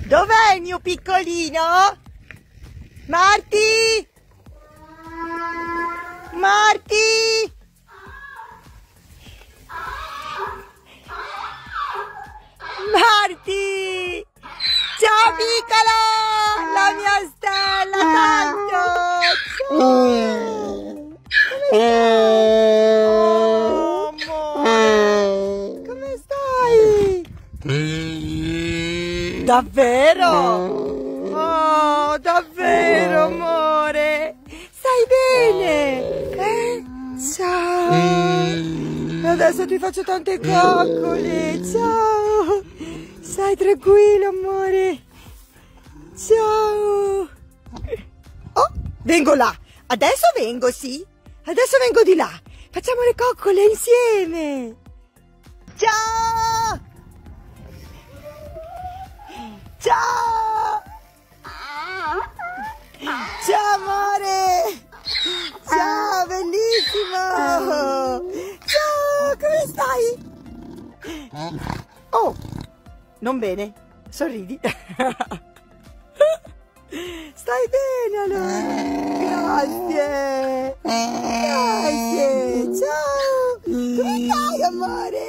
Dov'è il mio piccolino? Marti! Marti! Marti! Ciao piccolo! La mia stella tanto! Ciao! Oh, amore! Come stai? Davvero? Oh, davvero, amore? Stai bene? Ciao! Adesso ti faccio tante coccole. Ciao! Stai tranquillo, amore. Ciao. Oh, vengo là. Adesso vengo, sì. Adesso vengo di là. Facciamo le coccole insieme. Ciao. Ciao. Ciao, amore. Ciao, bellissimo. Ciao, come stai? Oh. Non bene, sorridi. Stai bene allora? Grazie. Grazie. Ciao. Come stai, amore?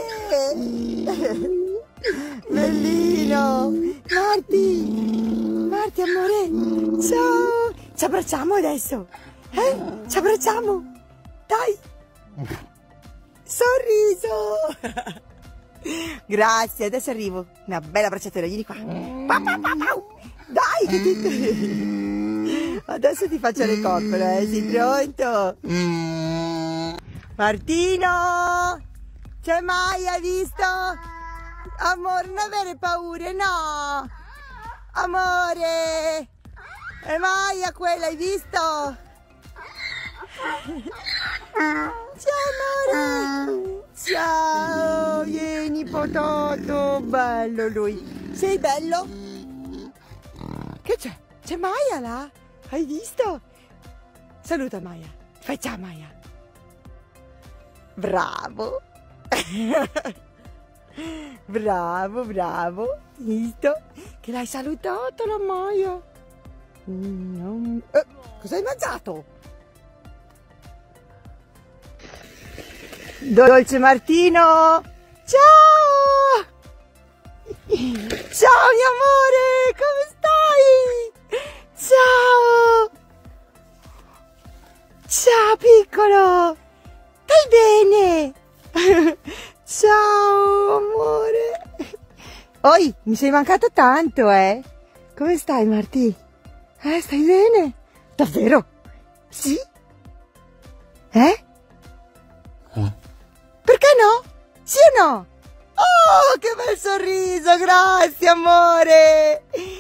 Bellino. Marti, amore. Ciao. Ci abbracciamo adesso. Ci abbracciamo. Dai. Sorriso. Grazie, adesso arrivo. Una bella abbracciatura, vieni qua. Dai, adesso ti faccio le coccole, sei pronto? Martino! C'è Maya, hai visto? Amore, non avere paura, no! Amore! È Maya quella, hai visto? Ciao, amore! Ciao, vieni potato, bello lui. Sei bello? Che c'è? C'è Maya là? Hai visto? Saluta Maya. Fai ciao Maya. Bravo. Bravo, bravo. Visto? Che l'hai salutato la Maya. Cosa hai mangiato? Dolce Martino! Ciao! Ciao mio amore! Come stai? Ciao! Ciao piccolo! Stai bene? Ciao amore! Oi, mi sei mancato tanto, eh? Come stai Martì? Stai bene? Davvero? Sì? Perché no? Sì o no? Oh, che bel sorriso, grazie amore!